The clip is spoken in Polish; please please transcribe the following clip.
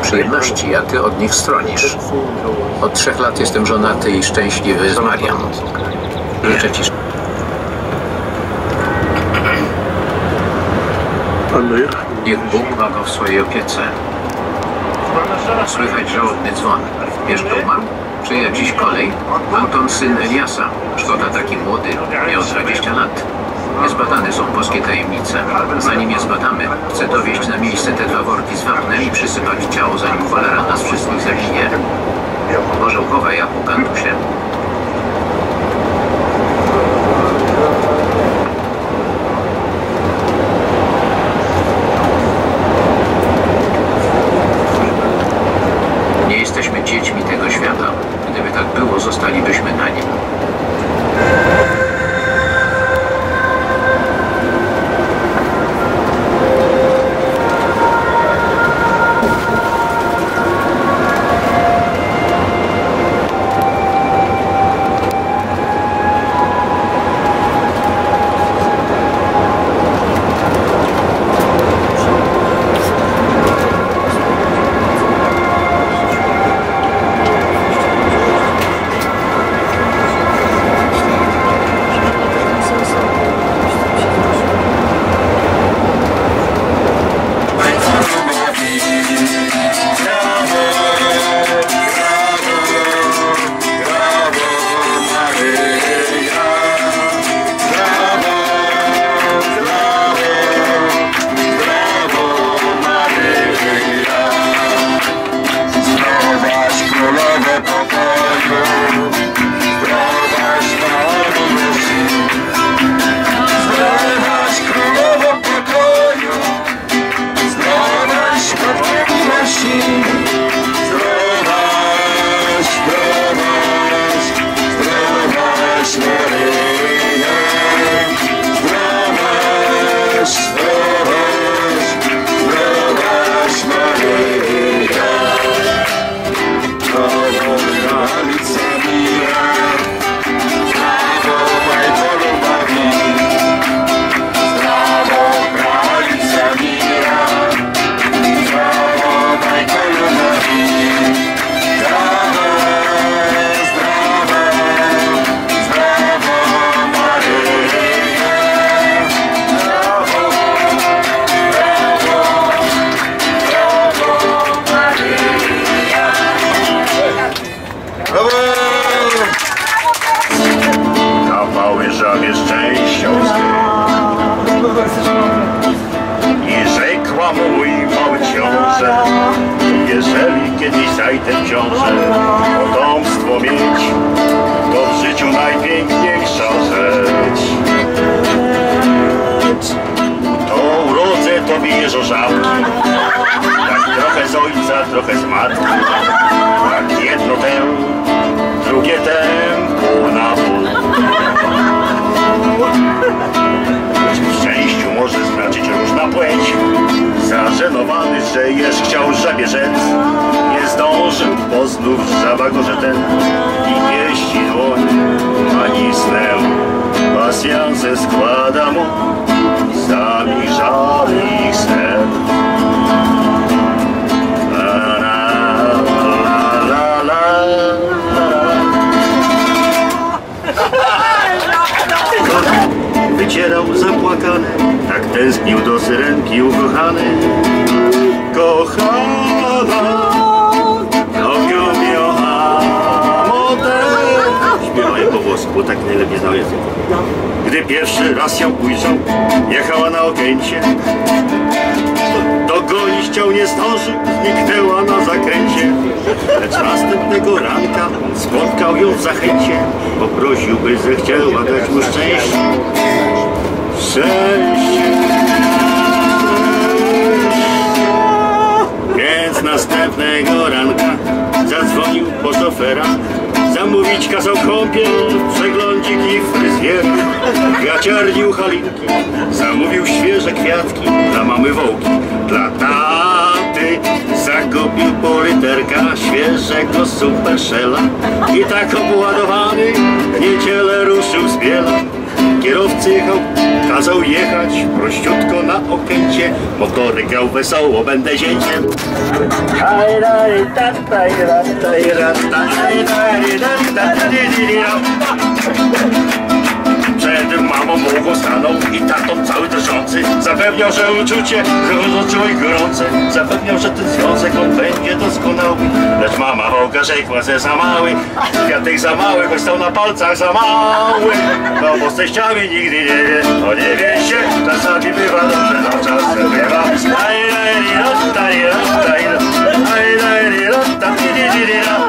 przyjemności, a ty od nich stronisz. Od 3 lat jestem żonaty i szczęśliwy z Marią. Życzę ci... Niech Bóg ma go w swojej opiece. Słychać żałobny dzwon. Wiesz, kto umarł? Czyja dziś kolej? Anton, syn Eliasa. Szkoda, taki młody. Miał 20 lat. Niezbadane są boskie tajemnice. Zanim je zbadamy, chcę dowieźć na miejsce te 2 worki z wapnem i przysypać ciało, zanim cholera nas wszystkich zaginie. Może uchowaj apokantusie. Nie jesteśmy dziećmi tego świata. Gdyby tak było, zostalibyśmy na nim. Jeżeli kiedyś zajdę w ciążę, potomstwo mieć, to w życiu najpiękniejsza rzecz. To urodzę tobie jeżożałki, tak trochę z ojca, trochę z matki. Tak jedno tę, drugie tę, na pół. W szczęściu może znaczyć różna płeć. Zażenowany, że jest chciał żabie rzec, nie zdążył, bo znów żaba go, że ten i pieści dłoń, ani snę. Pasjanse składa mu, sami żal ich sen. La, la, la, la, la, wycierał zapłakany, tak tęsknił do syrenki ukochany. Kochana, śpiewają po włosku, tak najlepiej znał język. Gdy pierwszy raz ją ujrzał, jechała na Okęcie. Dogonić chciał, nie zdążył, zniknęła na zakręcie. Lecz następnego ranka spotkał ją w Zachęcie. Poprosił, by zechciała dać mu szczęście. Szczęście. Więc następnego ranka zadzwonił po szofera. Zamówić kazał kąpiel, przeglądzik i fryzjer. Kwiaciarni u Halinki zamówił świeże kwiatki dla mamy Wołki. Dla taty zakupił po literka świeżego superszela. I tak obładowany w niedzielę ruszył z Biela. kierowcy jechał, kazał jechać prościutko na okręcie. Motory grał wesoło, będę zięciem. Przed mamą długo stanął i tatą cały drżący zapewniał, że uczucie czuł i gorące. Zapewniał, że ten związek on będzie doskonały. Lecz mama wołka rzekła, że za mały, kwiatek za mały, choć stał na palcach za mały. No bo z teściami nigdy nie wie, o nie wie się, czasami bywa dobrze, a czasem bywa.